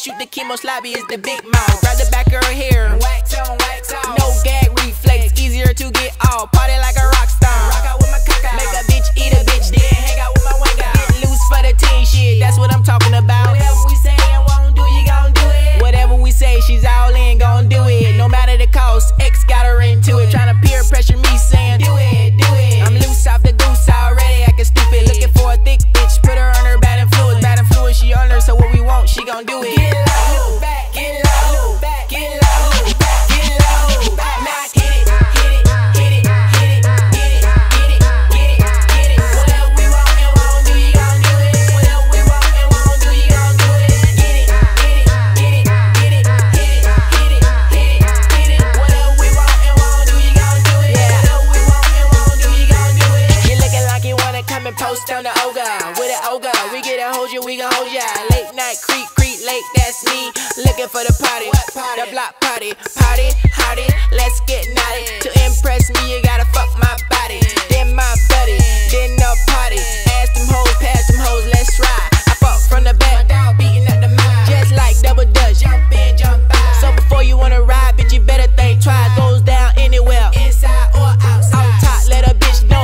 shoot the chemo lobby is the big mouth. Grab the back of her hair, wax on, no gag reflex, easier to get off. Party like a rock star. Rock out with my cock out. Make a bitch eat a bitch, then hang out with my wing out. Get loose for the teen shit, that's what I'm talking about. Whatever we say and won't do, you gon' do it. Whatever we say, she's all in, gon' do it. No matter the cost, X got her into it. Tryna peer pressure me, saying do it, do it. I'm loose off the goose already, acting stupid. Looking for a thick bitch, put her on her bad influence. Bad influence, she on her, so what we want, she gon' do it. Get low, back, get low, back, get low, back, get low, back. Now hit it, hit it, hit it, hit it, get it, get it, get it, get it. Whatever we want and won't do, you gon' do it. Whatever we want and won't do, you gon' do it. Get it, get it, get it, get it, hit it, hit it, hit it, hit it. Whatever we want and won't do, you gon' do it. Whatever we want and won't do, you gon' do it. You looking like you wanna come and post on the ogre. With an ogre, we get to hold you, we gon' hold ya. Late night creep, late, that's me. Looking for the party, the block party, hardy, let's get naughty. To impress me, you gotta fuck my body, then my buddy, then the party. Ask them hoes, pass them hoes, let's ride. I fuck from the back, beating up the mind, just like double dutch. Jump in, jump out. So before you wanna ride, bitch, you better think twice. Goes down anywhere, inside or outside. Out top, let a bitch know.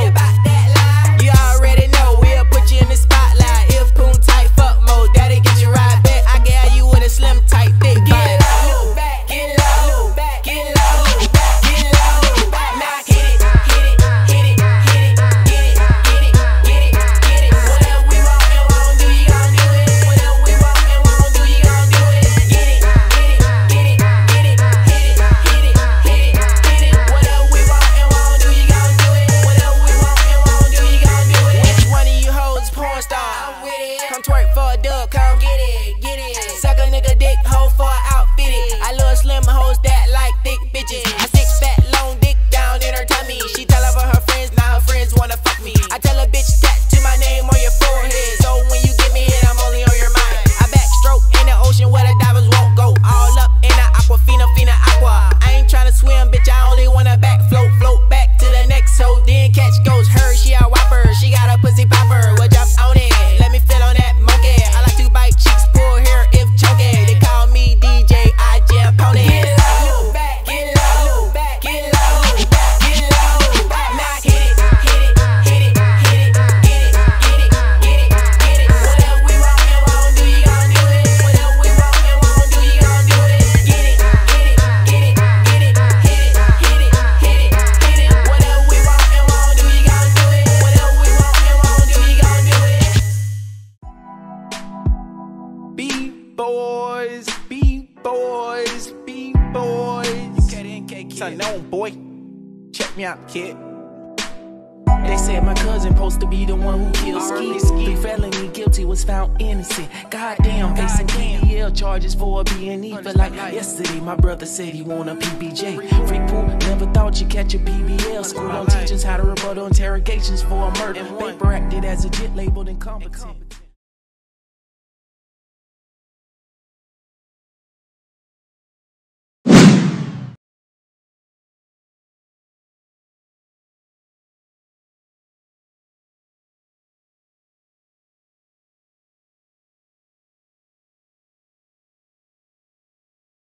You already know, we'll put you in the spotlight. If poon tight, fuck mode, that'll get you right back. I got you with a slim tight thick. Get low, back, get low, back, get low, back, get low, back. Now hit it, hit it, hit it, hit it, get it, get it, get it, get it. Whatever we want and won't do, you gon' do it. Whatever we want and won't do, you gon' do it. Get it, get it, get it, get it, hit it, hit it, hit it, hit it. Whatever we want and won't do, you gon' do it. Whatever we want and won't do, you gon' do it. Which one of you hoes porn star? I'm with it. Come twerk for a dub, come get it, get it. Suck a nigga dick, hoe for an outfit it. I love slim hoes that like thick bitches. I stick fat, long dick down in her tummy. She tell over her friends, now her friends wanna fuck me. I tell a bitch tattoo my name on your forehead, so when you get me hit, I'm only on your mind. I backstroke in the ocean where the divers won't go. All up in the aqua, fina aqua. I ain't tryna swim, bitch, I only wanna back float back to the next hoe. Then catch goes her, she a whopper, she got a pussy popper. Well, jump on it, let me feel on that monkey. I like to bite cheeks, pull hair if chunky. They call me DJ, I jam pony. Get low, back, get low, back, get low, back, get low, back. Now hit it, hit it, hit it, hit it, get it, get it, get it, get it. Whatever we want and won't do, you gon' do it. Whatever we want and won't do, you gon' do it. Get it, get it, get it, get it, hit it, hit it, hit it, hit it. Whatever we want and won't do, you gon' do it. Whatever we want and won't do, you gon' do it. B-boys, B-boys, B-boys. KDNK Son, no, boy. Check me out, kid. They said my cousin supposed to be the one who killed Ski. 3 felony guilty was found innocent. Goddamn, facing DDL charges for being evil. Like yesterday, my brother said he want a PBJ. Free pool, never thought you'd catch a PBL. School don't teach us how to rebuttal interrogations for a murder. Paper acted as a jit labeled incompetent.